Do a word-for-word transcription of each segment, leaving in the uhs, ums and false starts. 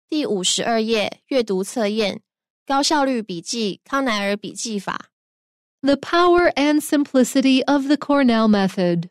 第五十二页阅读测验高效率笔记康奈尔笔记法 The power and simplicity of the Cornell method.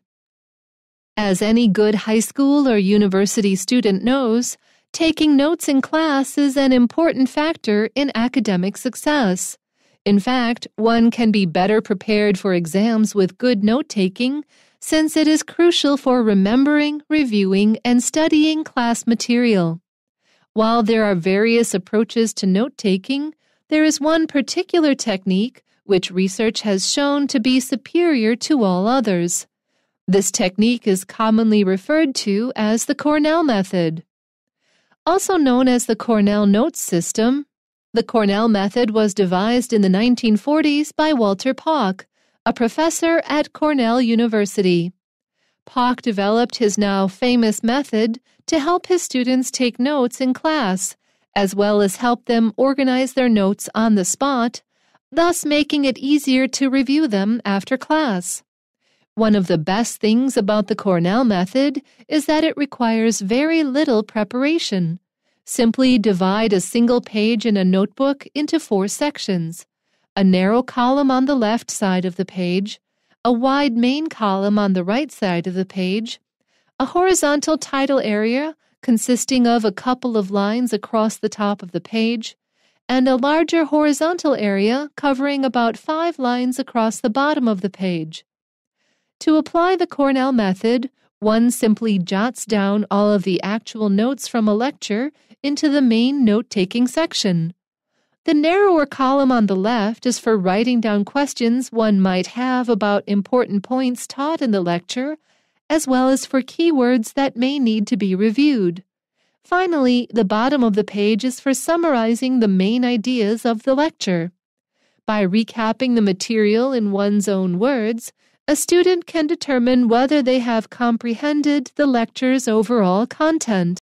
As any good high school or university student knows, taking notes in class is an important factor in academic success. In fact, one can be better prepared for exams with good note-taking, since it is crucial for remembering, reviewing, and studying class material. While there are various approaches to note-taking, there is one particular technique which research has shown to be superior to all others. This technique is commonly referred to as the Cornell method. Also known as the Cornell Notes System, the Cornell method was devised in the nineteen forties by Walter Pauck, a professor at Cornell University. Pauck developed his now famous method to help his students take notes in class, as well as help them organize their notes on the spot, thus making it easier to review them after class. One of the best things about the Cornell method is that it requires very little preparation. Simply divide a single page in a notebook into four sections: a narrow column on the left side of the page, a wide main column on the right side of the page, a horizontal title area consisting of a couple of lines across the top of the page, and a larger horizontal area covering about five lines across the bottom of the page. To apply the Cornell method, one simply jots down all of the actual notes from a lecture into the main note-taking section. The narrower column on the left is for writing down questions one might have about important points taught in the lecture, as well as for keywords that may need to be reviewed. Finally, the bottom of the page is for summarizing the main ideas of the lecture. By recapping the material in one's own words, a student can determine whether they have comprehended the lecture's overall content.